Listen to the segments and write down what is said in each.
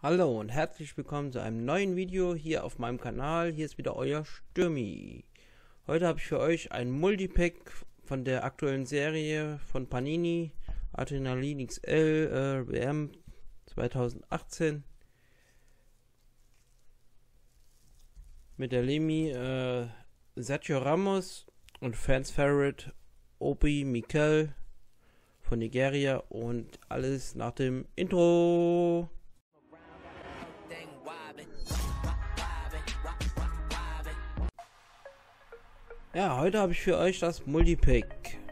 Hallo und herzlich willkommen zu einem neuen Video hier auf meinem Kanal. Hier ist wieder euer Stürmi. Heute habe ich für euch ein Multipack von der aktuellen Serie von Panini, Adrenalin XL WM 2018 mit der Lemi Sergio Ramos und Fans Favorite Obi Mikel von Nigeria und alles nach dem Intro. Ja, heute habe ich für euch das Multipack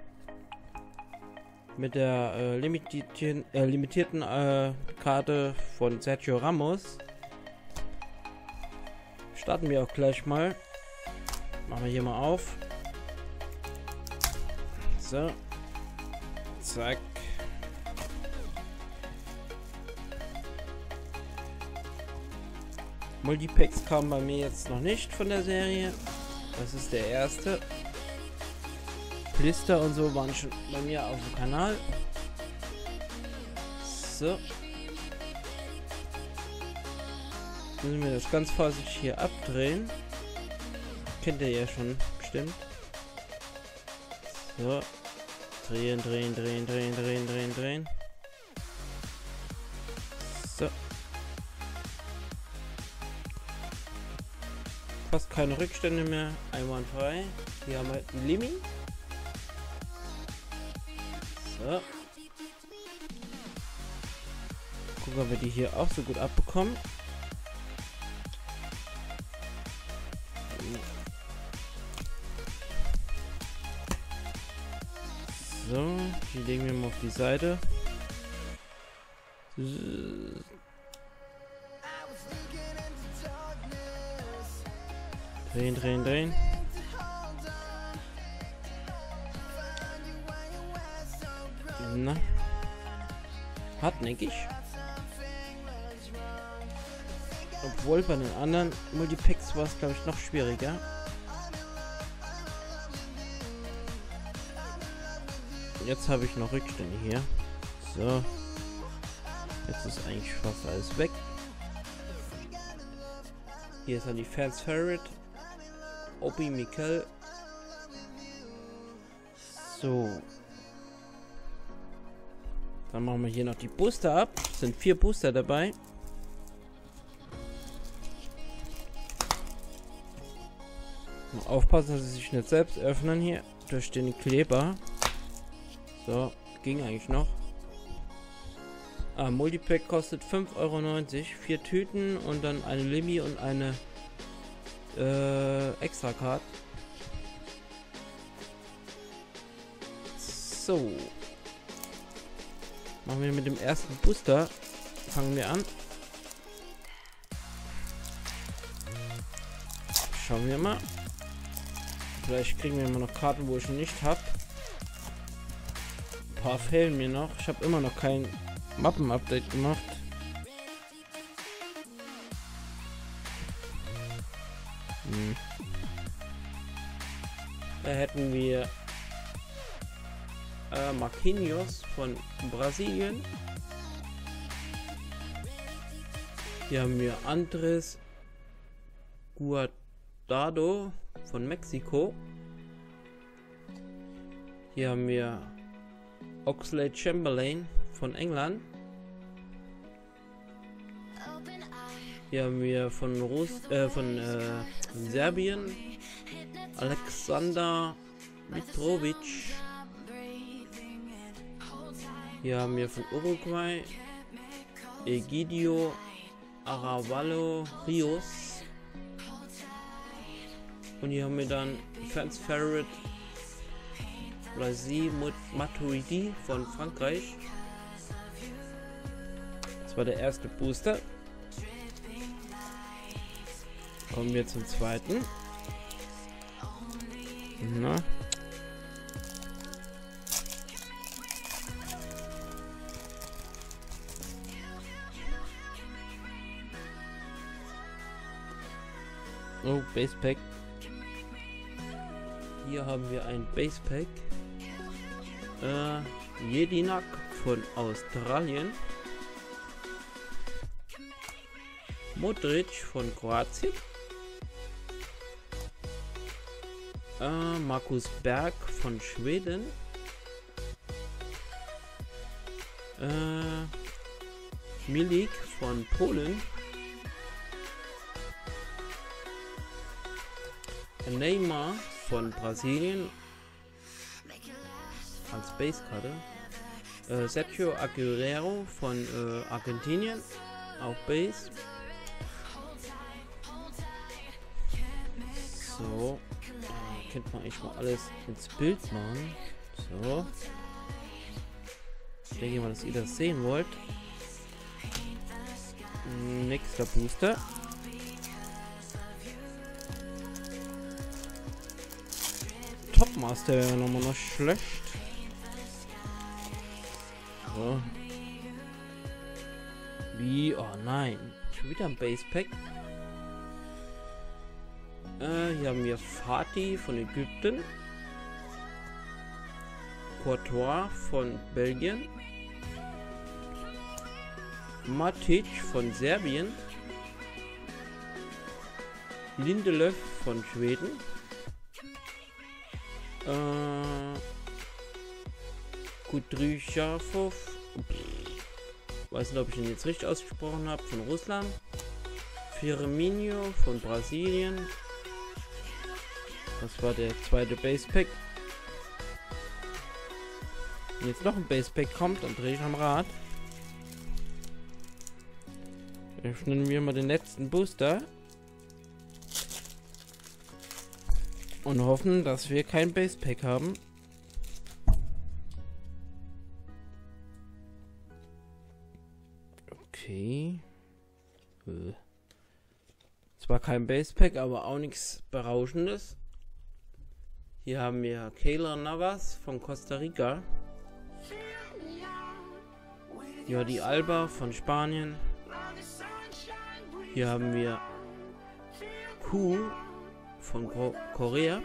mit der limitierten Karte von Sergio Ramos. Starten wir auch gleich mal. Machen wir hier mal auf. So. Zack. Multipacks kamen bei mir jetzt noch nicht von der Serie. Das ist der erste. Blister und so waren schon bei mir auf dem Kanal. So. Müssen wir das ganz vorsichtig hier abdrehen. Kennt ihr ja schon bestimmt. So. Drehen, drehen, drehen, drehen, drehen, drehen, drehen. So. Fast keine Rückstände mehr, einwandfrei. Hier haben wir einen Lemi. So. Gucken, ob wir die hier auch so gut abbekommen. So, die legen wir mal auf die Seite. Drehen, drehen, drehen. Na. Hartnäckig. Obwohl bei den anderen Multipacks war es, glaube ich, noch schwieriger. Jetzt habe ich noch Rückstände hier. So. Jetzt ist eigentlich fast alles weg. Hier ist dann die Fans Favorite. Obi Mikel. So. Dann machen wir hier noch die Booster ab. Es sind 4 Booster dabei. Mal aufpassen, dass sie sich nicht selbst öffnen hier durch den Kleber. So, ging eigentlich noch. Multipack kostet 5,90 €. 4 Tüten und dann eine Lemi und eine Extra Card. So. Machen wir mit dem ersten Booster. Fangen wir an. Schauen wir mal. Vielleicht kriegen wir immer noch Karten, wo ich nicht habe. Ein paar fehlen mir noch. Ich habe immer noch kein Mappen-Update gemacht. Da hätten wir Marquinhos von Brasilien. Hier haben wir Andres Guardado von Mexiko. Hier haben wir Oxlade-Chamberlain von England. Hier haben wir von Serbien Alexander Mitrovic. Hier haben wir von Uruguay Egidio Aravallo Rios. Und hier haben wir dann Fans Favorite Blaise Matuidi von Frankreich. Das war der erste Booster. Kommen wir zum zweiten. Na. Oh, Base Pack. Hier haben wir ein Base Pack. Jedinak von Australien. Modric von Kroatien. Markus Berg von Schweden. Milik von Polen. Neymar von Brasilien als Basekarte. Sergio Aguero von Argentinien, auch Base. So, könnte man eigentlich mal alles ins Bild machen. So. Ich denke mal, dass ihr das sehen wollt. Nächster Booster. Topmaster wäre nochmal noch schlecht. So. Wie? Oh nein. Schon wieder ein Base Pack. Hier haben wir Fatih von Ägypten. Courtois von Belgien. Matic von Serbien. Lindelöf von Schweden. Kudryshafov, weiß nicht, ob ich ihn jetzt richtig ausgesprochen habe, von Russland. Firmino von Brasilien. Das war der zweite Base Pack. Wenn jetzt noch ein Base Pack kommt, dann drehe ich am Rad. Öffnen wir mal den letzten Booster. Und hoffen, dass wir kein Base Pack haben. Okay. Zwar kein Base Pack, aber auch nichts Berauschendes. Hier haben wir Keylor Navas von Costa Rica. Jordi Alba von Spanien. Hier haben wir Ku von Korea.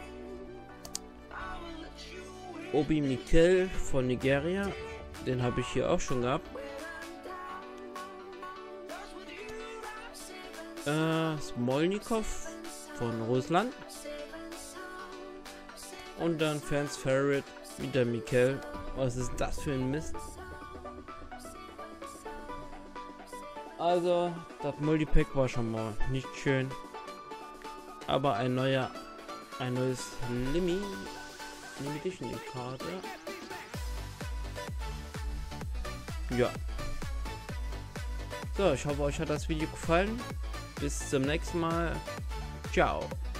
Obi Mikel von Nigeria. Den habe ich hier auch schon gehabt. Smolnikov von Russland. Und dann Fans Favorite wieder Mikel. Was ist das für ein Mist? Also, das Multipack war schon mal nicht schön. Aber ein neues Limitation Karte. Ja. So, ich hoffe, euch hat das Video gefallen. Bis zum nächsten Mal. Ciao.